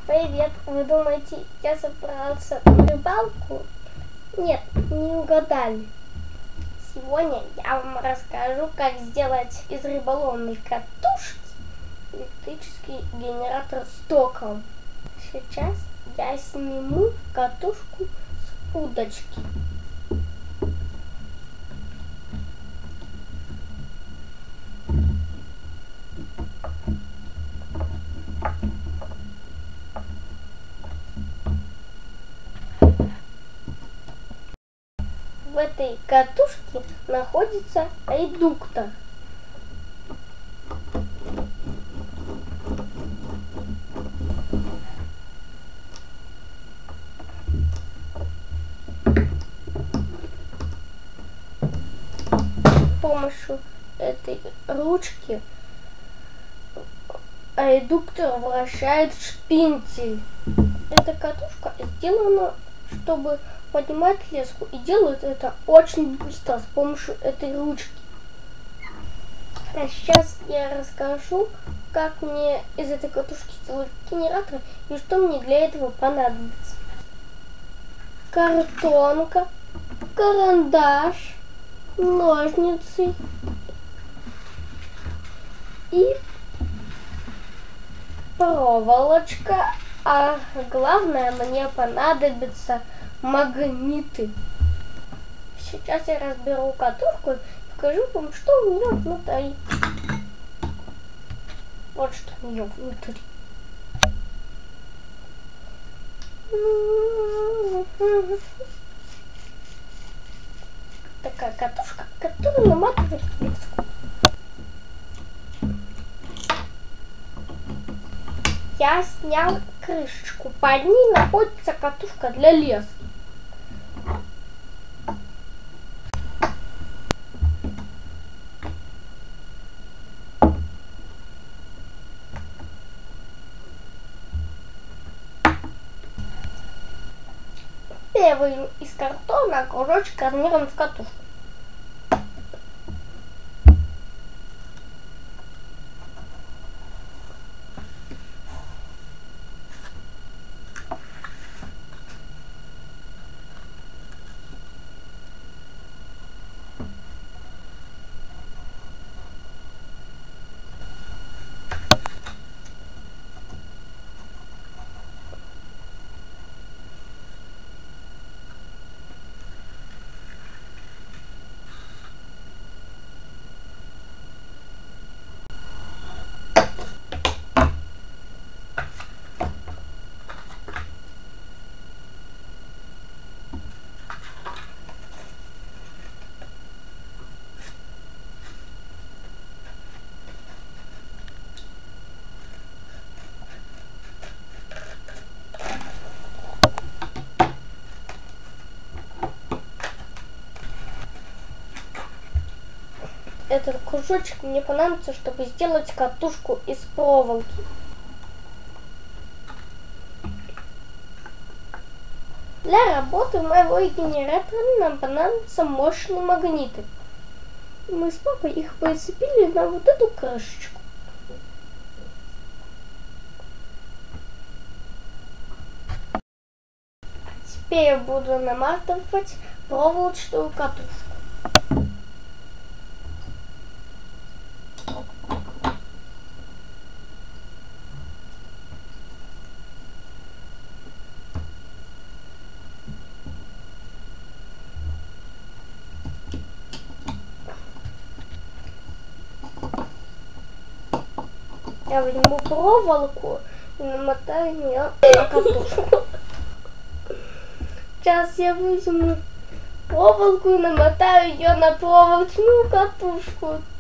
Привет, вы думаете, я собрался на рыбалку? Нет, не угадали. Сегодня я вам расскажу, как сделать из рыболовной катушки электрический генератор с током. Сейчас я сниму катушку с удочки. В этой катушке находится редуктор. С помощью этой ручки редуктор вращает шпиндель. Эта катушка сделана, чтобы поднимать леску, и делает это очень быстро с помощью этой ручки. А сейчас я расскажу, как мне из этой катушки сделать генератор и что мне для этого понадобится. Картонка, карандаш, ножницы и проволочка, а главное, мне понадобятся магниты. Сейчас я разберу катушку и покажу вам, что у нее внутри. Вот что у нее внутри. Такая катушка, которая наматывает леску. Я снял крышечку. Под ней находится катушка для лески. Я выйму из картона кружочек размером с катушку. Этот кружочек мне понадобится, чтобы сделать катушку из проволоки. Для работы моего генератора нам понадобятся мощные магниты. Мы с папой их прицепили на вот эту крышечку. Теперь я буду наматывать проволочную катушку. Я возьму проволоку и намотаю ее на катушку. Сейчас я возьму проволоку и намотаю ее на проволочную катушку.